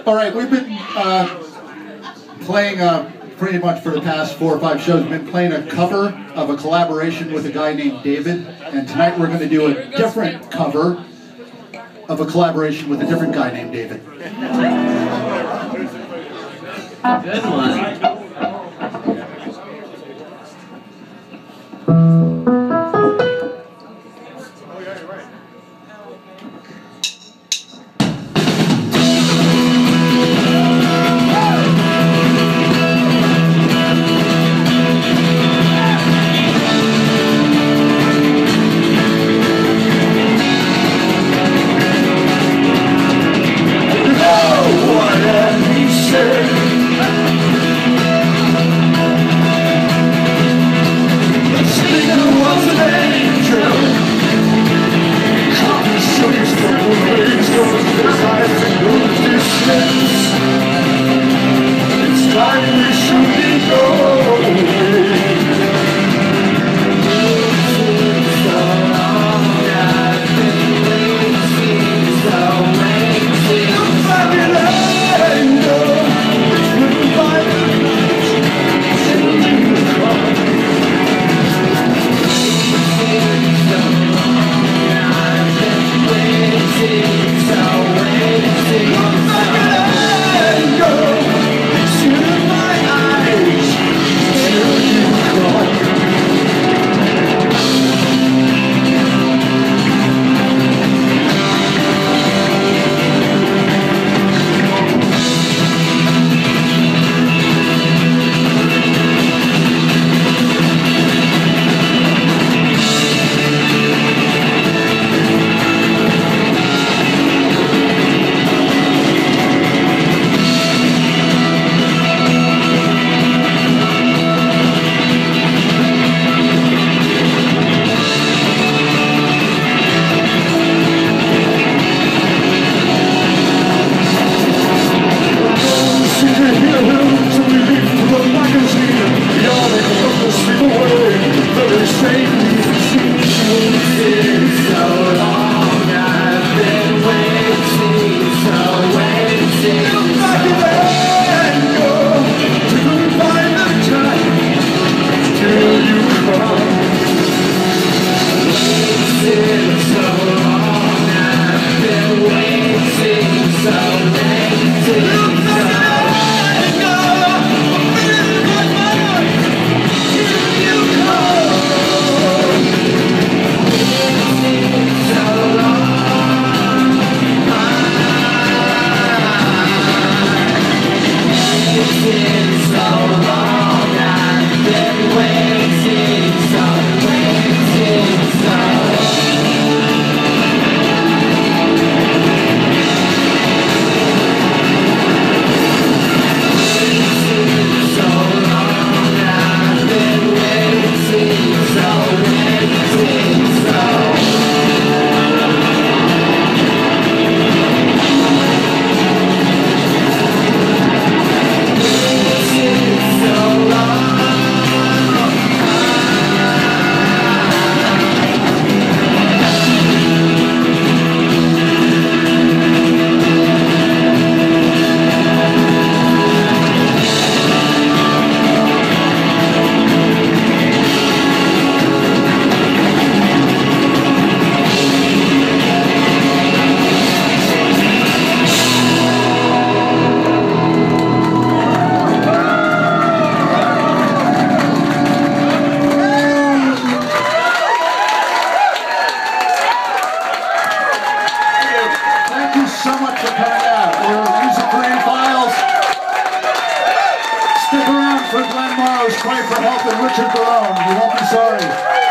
All right, we've been playing pretty much for the past 4 or 5 shows. We've been playing a cover of a collaboration with a guy named David, and tonight we're going to do a different cover of a collaboration with a different guy named David. Good one. So much for coming out. We're For Enophiles. Stick around for Glenn Morrow's Cry for Help and Richard Barone. You won't be sorry.